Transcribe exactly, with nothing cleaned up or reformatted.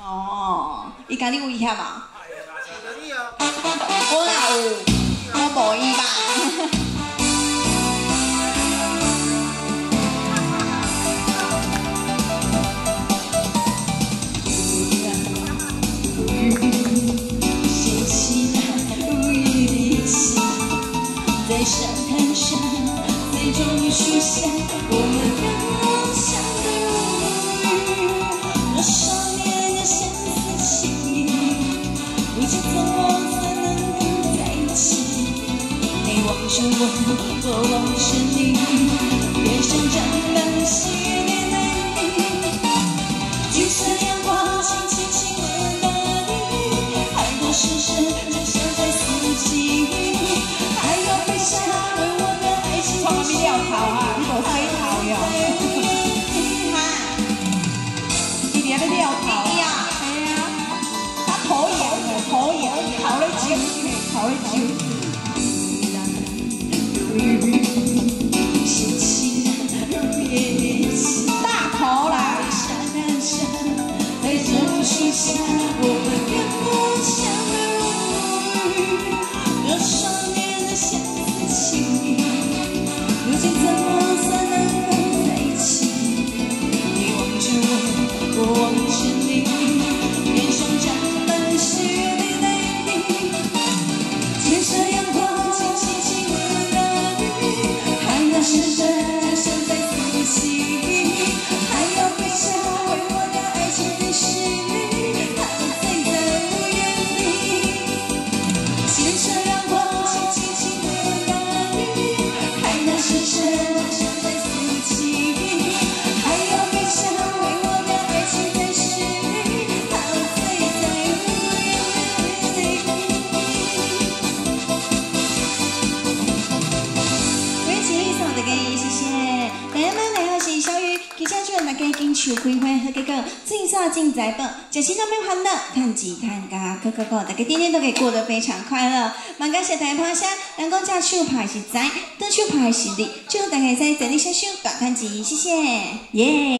哦，伊甲你威胁啊？ 你啊？ 我哪有？我无伊吧？ 在沙滩上，最终于许下我们梦想的如语。那少年的相思情谊，如今怎么才能够在一起？你望着我，我望着你，天上沾满喜悦的你。橘色阳光轻轻亲吻大地，海的深深就像在四季。 从那边撂头啊，你无洗头哟？哈，伊伫遐咧撂头。哎呀，哎呀，他头痒了，头痒，头咧揪，头咧揪。大头啦！ 如今怎么才能够在一起？你望着我，我望着你，脸上沾满喜悦的泪滴。天上阳光轻轻亲吻大地，海洋深深就像在四季。还要飞翔为我的爱情的诗律，它醉在无言里。天上阳光轻轻亲吻大地，海洋深深就像在四季。还要飞翔为我的爱情的诗律，它醉在无言里。 恭喜送大家，谢谢。大家们来，我是小雨，吉祥祝大家金秋开花好结果，最早进财宝，食西上面欢乐，看吉看嘎，go go go，大家天天都可以过得非常快乐。蛮感谢大家拍声，人讲这手拍是财，倒手拍是利，祝大家在这里小手大看吉，谢谢，耶、yeah。